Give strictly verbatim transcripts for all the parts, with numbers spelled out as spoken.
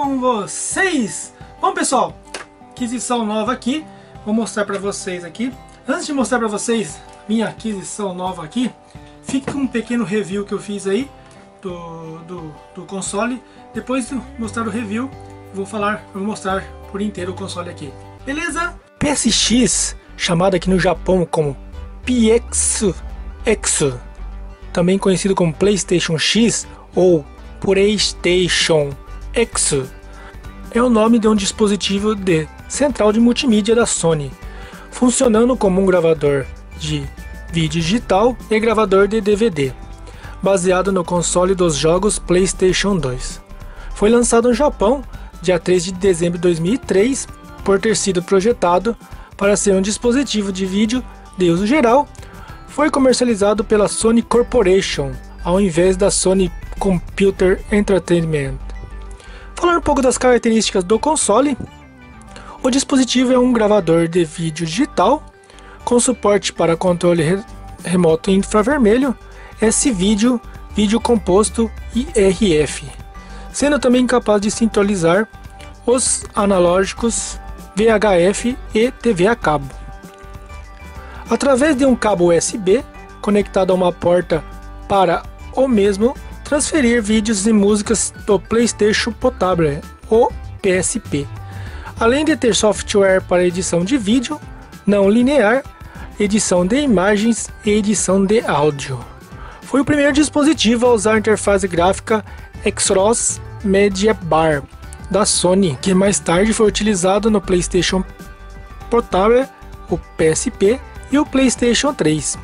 com vocês? Bom pessoal, aquisição nova aqui, vou mostrar para vocês aqui. Antes de mostrar para vocês minha aquisição nova aqui, fique com um pequeno review que eu fiz aí do, do, do console. Depois de mostrar o review, eu vou falar, eu vou mostrar por inteiro o console aqui, beleza? P S X, chamado aqui no Japão como P X X, também conhecido como PlayStation X ou PlayStation X, é o nome de um dispositivo de central de multimídia da Sony, funcionando como um gravador de vídeo digital e gravador de D V D, baseado no console dos jogos PlayStation dois. Foi lançado no Japão dia três de dezembro de dois mil e três, por ter sido projetado para ser um dispositivo de vídeo de uso geral. Foi comercializado pela Sony Corporation, ao invés da Sony Computer Entertainment. Falando um pouco das características do console, o dispositivo é um gravador de vídeo digital, com suporte para controle re remoto infravermelho, S-Video, vídeo composto e R F, sendo também capaz de sintonizar os analógicos V H F e T V a cabo. Através de um cabo U S B conectado a uma porta para o mesmo transferir vídeos e músicas do PlayStation Portable, ou P S P, além de ter software para edição de vídeo não linear, edição de imagens e edição de áudio. Foi o primeiro dispositivo a usar a interface gráfica Exynos Media Bar da Sony, que mais tarde foi utilizado no PlayStation Portable, o P S P, e o PlayStation três,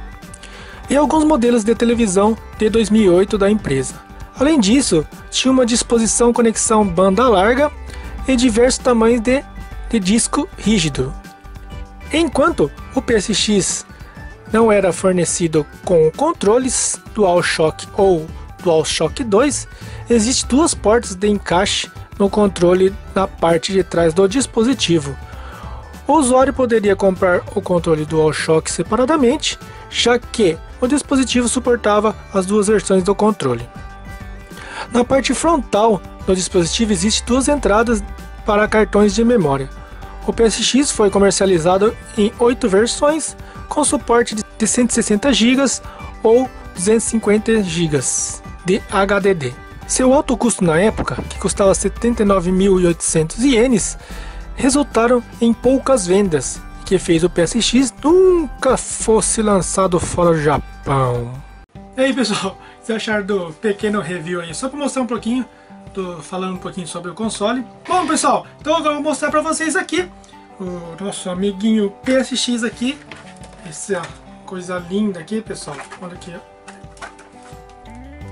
e alguns modelos de televisão de dois mil e oito da empresa. Além disso, tinha uma disposição conexão banda larga e diversos tamanhos de, de disco rígido. Enquanto o P S X não era fornecido com controles DualShock ou DualShock dois, existem duas portas de encaixe no controle na parte de trás do dispositivo. O usuário poderia comprar o controle DualShock separadamente, já que o dispositivo suportava as duas versões do controle. Na parte frontal do dispositivo existem duas entradas para cartões de memória. O P S X foi comercializado em oito versões, com suporte de cento e sessenta gigas ou duzentos e cinquenta gigas de H D D. Seu alto custo na época, que custava setenta e nove mil e oitocentos ienes, resultaram em poucas vendas, que fez o P S X nunca fosse lançado fora do Japão. E aí pessoal, o que vocês acharam do pequeno review aí? Só para mostrar um pouquinho, tô falando um pouquinho sobre o console. Bom pessoal, então agora eu vou mostrar para vocês aqui o nosso amiguinho P S X aqui. Essa coisa linda aqui pessoal, olha aqui ó.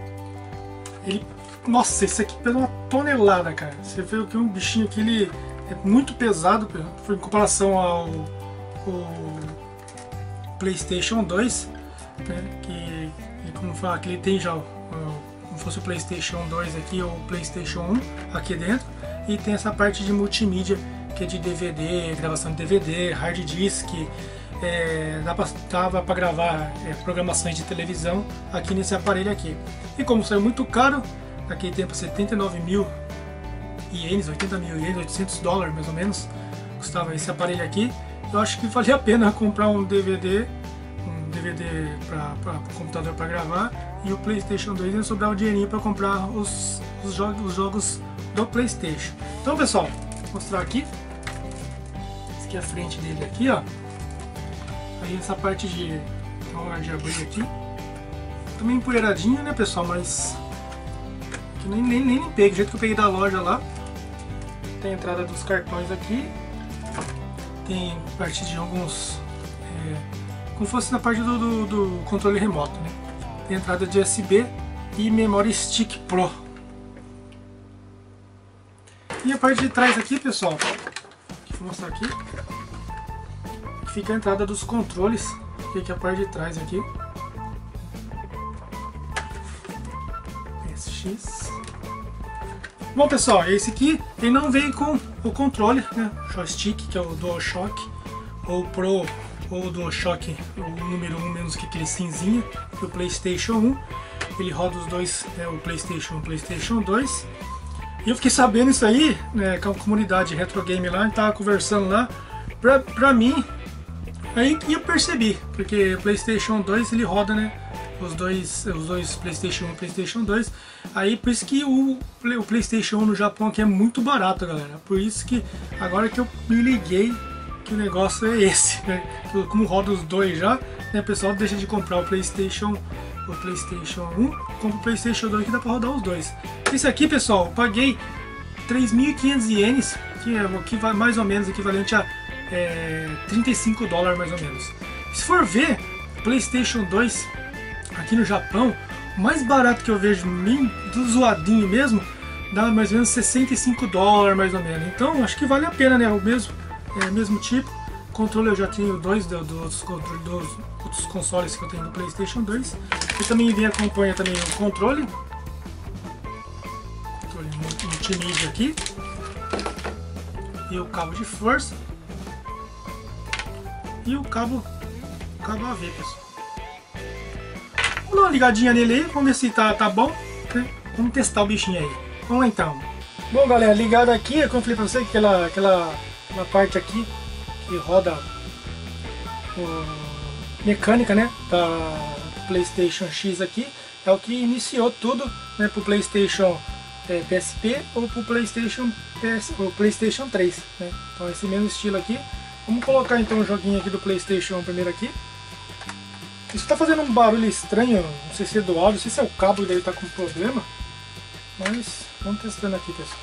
Ele, nossa, esse aqui pesa uma tonelada, cara. Você vê que um bichinho aqui, ele é muito pesado em comparação ao, ao PlayStation dois, né, que, como falar, que ele tem já o, como fosse o PlayStation dois aqui ou o PlayStation um aqui dentro, e tem essa parte de multimídia que é de D V D, gravação de D V D, hard disk, é, dá pra, dava para gravar é, programações de televisão aqui nesse aparelho aqui. E como saiu muito caro, naquele tempo setenta e nove mil ienes, oitenta mil ienes, oitocentos dólares mais ou menos, custava esse aparelho aqui. Eu acho que valia a pena comprar um D V D, um D V D para o computador para gravar, e o PlayStation dois ia sobrar um dinheirinho para comprar os, os, jogos, os jogos do PlayStation. Então pessoal, vou mostrar aqui. Esse aqui é a frente dele aqui, ó. Aí essa parte de, de abrir aqui, também empoeiradinho, né pessoal, mas que nem, nem, nem limpei, do jeito que eu peguei da loja lá. Tem a entrada dos cartões aqui, tem parte de alguns, é, como fosse na parte do, do, do controle remoto, né? Tem entrada de U S B e memória stick Pro. E a parte de trás aqui, pessoal, vou mostrar aqui, fica a entrada dos controles, que aqui é a parte de trás aqui. P S X. Bom pessoal, esse aqui ele não vem com o controle, né, joystick, que é o DualShock, ou Pro, ou o DualShock, o número um, menos que aquele cinzinha, do PlayStation um. Ele roda os dois, né, o PlayStation um e o PlayStation dois. E eu fiquei sabendo isso aí, né, com a comunidade Retro Game lá, a gente tava conversando lá, pra, pra mim, aí eu percebi, porque o PlayStation dois ele roda, né, os dois, os dois PlayStation um e PlayStation dois, aí por isso que o, o PlayStation um no Japão aqui é muito barato, galera, por isso que agora que eu me liguei que o negócio é esse, né, como roda os dois já, né, o pessoal deixa de comprar o PlayStation o PlayStation um, compra o PlayStation dois que dá pra rodar os dois. Esse aqui, pessoal, eu paguei três mil e quinhentos ienes, que é o que vai mais ou menos equivalente a é, trinta e cinco dólares mais ou menos. Se for ver, PlayStation dois aqui no Japão, o mais barato que eu vejo, bem do zoadinho mesmo, dá mais ou menos sessenta e cinco dólares mais ou menos. Então acho que vale a pena, né? O mesmo, é, mesmo tipo. Controle eu já tenho dois dos, dos, dos outros consoles que eu tenho do PlayStation dois. E também vem acompanha também o controle. Controle multimídia aqui. E o cabo de força. E o cabo, cabo A V, pessoal. Vamos dar uma ligadinha nele aí, vamos ver se tá, tá bom. Né? Vamos testar o bichinho aí. Vamos lá então. Bom, galera, ligado aqui, como eu falei pra você, aquela, aquela, aquela parte aqui que roda o mecânica, né, da PlayStation X aqui, é o que iniciou tudo, né, pro PlayStation é, P S P ou pro PlayStation P S, ou PlayStation três, né? Então esse mesmo estilo aqui. Vamos colocar então um joguinho aqui do PlayStation primeiro aqui. Isso tá fazendo um barulho estranho, não sei se é do áudio, não sei se é o cabo dele tá com problema, mas vamos testando aqui, pessoal.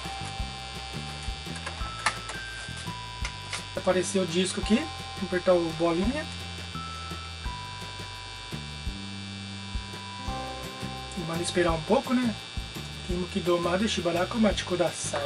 Apareceu o disco aqui, vou apertar o bolinha. Vamos esperar um pouco, né? Kimuki domade shibaraku machi kudasai.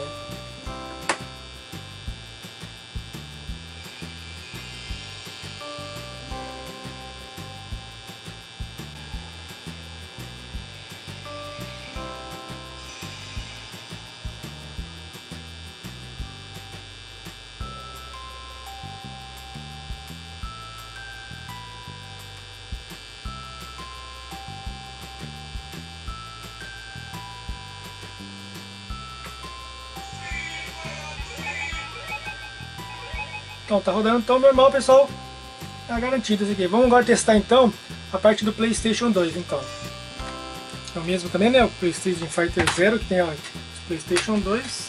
Então tá rodando tão normal, pessoal, tá garantido isso aqui. Vamos agora testar então a parte do PlayStation dois, então. É o mesmo também, né, o PlayStation Fighter Zero, que tem ó, o PlayStation dois.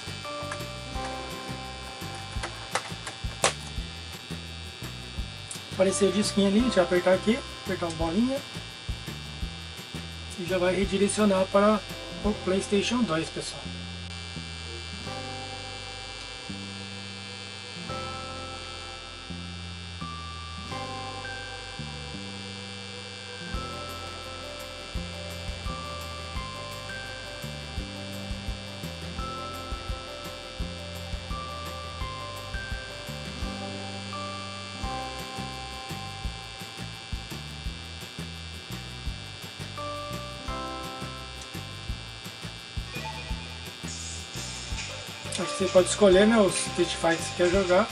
Apareceu o disquinho ali, a gente vai apertar aqui, apertar uma bolinha. E já vai redirecionar para o PlayStation dois, pessoal. Acho que você pode escolher, né, os Street Fighter que você quer jogar.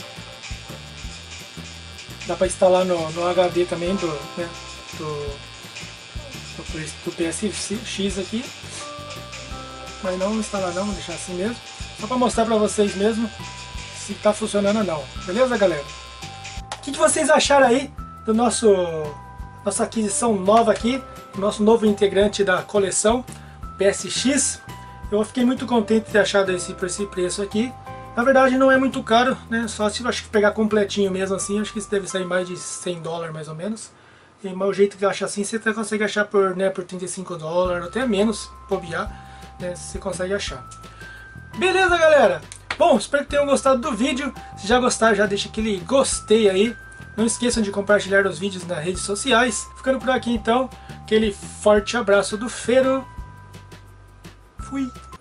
Dá para instalar no, no H D também do, né, do, do, do P S X aqui. Mas não instalar não, vou deixar assim mesmo. Só para mostrar para vocês mesmo se está funcionando ou não. Beleza, galera? O que, que vocês acharam aí do nosso nossa aquisição nova aqui, nosso novo integrante da coleção P S X? Eu fiquei muito contente de ter achado esse, por esse preço aqui. Na verdade não é muito caro, né? Só se eu acho que pegar completinho mesmo assim, acho que isso deve sair mais de cem dólares mais ou menos. E o jeito que eu acho assim, você até consegue achar por, né, por trinta e cinco dólares, até menos, bobear, né? Você consegue achar. Beleza, galera? Bom, espero que tenham gostado do vídeo. Se já gostaram, já deixa aquele gostei aí. Não esqueçam de compartilhar os vídeos nas redes sociais. Ficando por aqui então, aquele forte abraço do Fero. Fui!